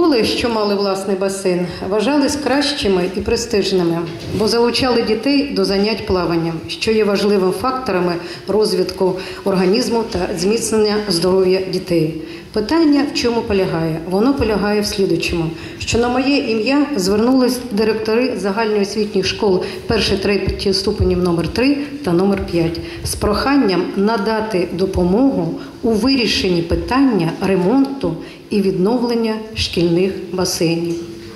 Школи, що мали власний басейн, вважались кращими і престижними, бо залучали дітей до занять плаванням, що є важливим фактором розвитку організму та зміцнення здоров'я дітей. Питання в чому полягає? Воно полягає в слідучому, що на моє ім'я звернулись директори загальноосвітніх школ 1-3 ступенів номер 3 та номер 5 з проханням надати допомогу у вирішенні питання ремонту і відновлення шкільних басейнів.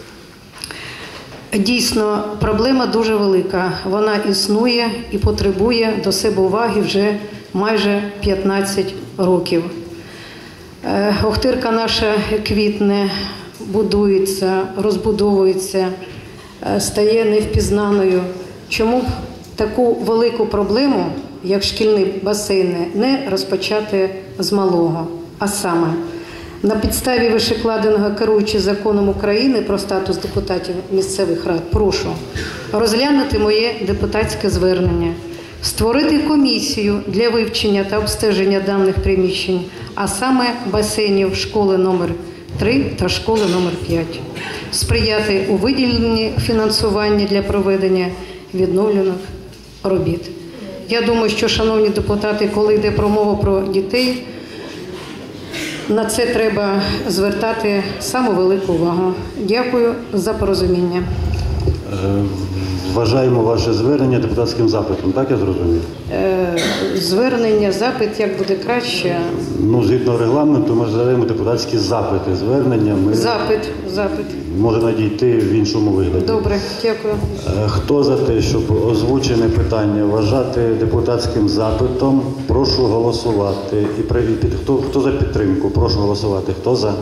Дійсно, проблема дуже велика. Вона існує і потребує до себе уваги вже майже 15 років. Охтирка наша квітне, будується, розбудовується, стає невпізнаною. Чому б таку велику проблему, як шкільні басейни, не розпочати з малого? А саме, на підставі вищекладеного, керуючи законом України про статус депутатів місцевих рад, прошу розглянути моє депутатське звернення, створити комісію для вивчення та обстеження даних приміщень, а саме басейнів школи номер 3 та школи номер 5, сприяти у виділенні фінансування для проведення відновлених робіт. Я думаю, що, шановні депутати, коли йде про мову про дітей, на це треба звертати саму велику увагу. Дякую за порозуміння. Вважаємо ваше звернення депутатським запитом, так я зрозумів? Звернення, запит, як буде краще? Ну, згідно регламенту, ми задаємо депутатські запити. Звернення ми... Запит. Може надійти в іншому вигляді. Добре, дякую. Хто за те, щоб озвучене питання вважати депутатським запитом, прошу голосувати. Хто за підтримку? Прошу голосувати. Хто за?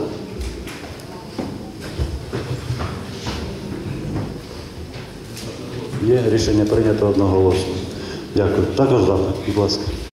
Є рішення прийнято одноголосно. Дякую. Також запит, будь ласка.